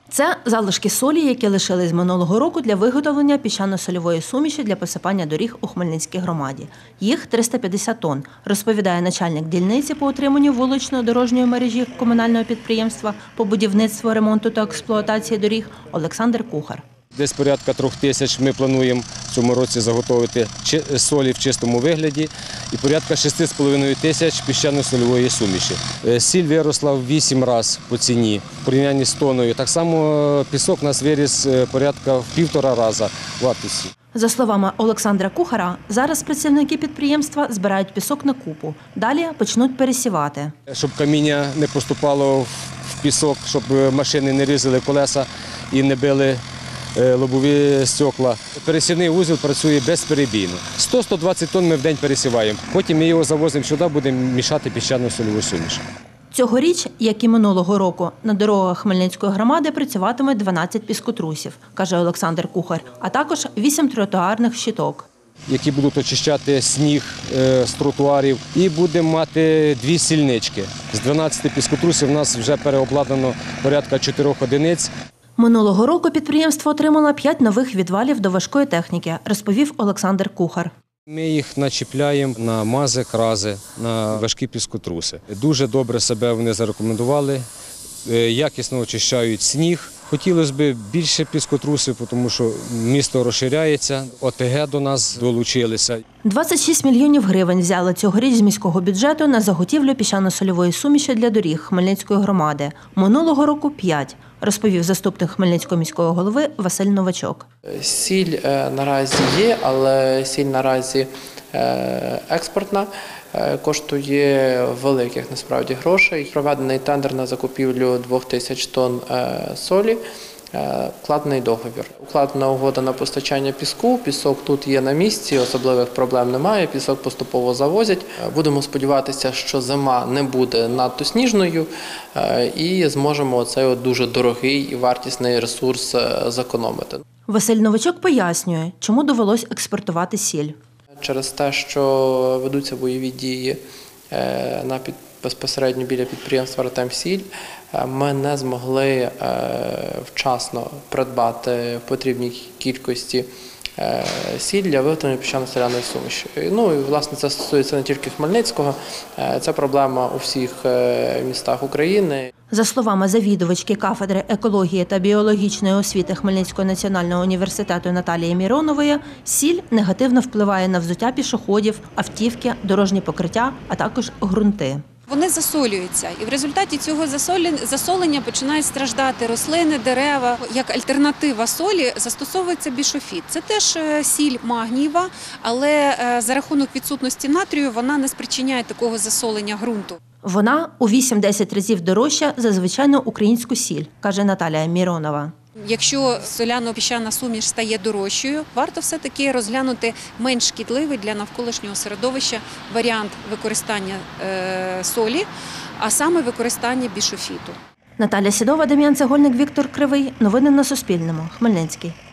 Це залишки солі, які лишились з минулого року для виготовлення піщано-сольової суміші для посипання доріг у Хмельницькій громаді. Їх 350 тонн, розповідає начальник дільниці по утриманню вуличної дорожньої мережі комунального підприємства по будівництву, ремонту та експлуатації доріг Олександр Кухар. Десь порядка 3 тисяч ми плануємо в цьому році заготовити солі в чистому вигляді і порядка 6,5 тисяч піщано-сольової суміші. Сіль виросла в 8 разів по ціні в порівнянні з тонною. Так само пісок у нас виріс порядка в 1,5 рази вартості. За словами Олександра Кухара, зараз працівники підприємства збирають пісок на купу. Далі почнуть пересівати. Щоб каміння не поступало в пісок, щоб машини не різали колеса і не били лобові стекла. Пересівний вузол працює безперебійно. 100-120 тонн ми в день пересіваємо. Потім ми його завозимо сюди, будемо мішати піщано-сольову суміш. Цьогоріч, як і минулого року, на дорогах Хмельницької громади працюватиме 12 піскотрусів, каже Олександр Кухар, а також 8 тротуарних щиток, які будуть очищати сніг з тротуарів. І будемо мати 2 сільнички. З 12 піскотрусів у нас вже переобладнано порядка 4 одиниць. Минулого року підприємство отримало 5 нових відвалів до важкої техніки, розповів Олександр Кухар. Ми їх начіпляємо на мази, крази, на важкі піскотруси. Дуже добре себе вони зарекомендували, якісно очищають сніг. Хотілося б більше піскотрусів, тому що місто розширяється, ОТГ до нас долучилися. 26 мільйонів гривень взяли цьогоріч з міського бюджету на заготівлю піщано-сольової суміші для доріг Хмельницької громади. Минулого року – 5, розповів заступник Хмельницького міського голови Василь Новачок. Сіль наразі є, але сіль наразі експортна. Коштує великих насправді грошей. Проведений тендер на закупівлю 2000 тонн солі, укладений договір. Укладена угода на постачання піску, пісок тут є на місці, особливих проблем немає, пісок поступово завозять. Будемо сподіватися, що зима не буде надто сніжною і зможемо цей дуже дорогий і вартісний ресурс зекономити. Василь Новачок пояснює, чому довелось експортувати сіль. Через те, що ведуться бойові дії безпосередньо біля підприємства «Артемсіль», ми не змогли вчасно придбати в потрібній кількості сіль для виготовлення піщано-соляної суміші. Ну і, власне, це стосується не тільки Хмельницького, це проблема у всіх містах України. За словами завідувачки кафедри екології та біологічної освіти Хмельницького національного університету Наталії Міронової, сіль негативно впливає на взуття пішоходів, автівки, дорожні покриття, а також ґрунти. Вони засолюються, і в результаті цього засолення починають страждати рослини, дерева. Як альтернатива солі застосовується бішофіт. Це теж сіль магнієва, але за рахунок відсутності натрію вона не спричиняє такого засолення ґрунту. Вона у 8-10 разів дорожча за звичайну українську сіль, каже Наталія Міронова. Якщо соляно-піщана суміш стає дорожчою, варто все-таки розглянути менш шкідливий для навколишнього середовища варіант використання солі, а саме використання бішофіту. Наталя Сідова, Дем'ян Цегольник, Віктор Кривий. Новини на Суспільному. Хмельницький.